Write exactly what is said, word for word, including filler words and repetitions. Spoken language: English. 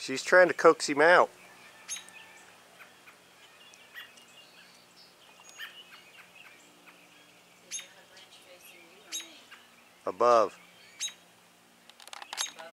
She's trying to coax him out. Is your branch facing you or me? Above.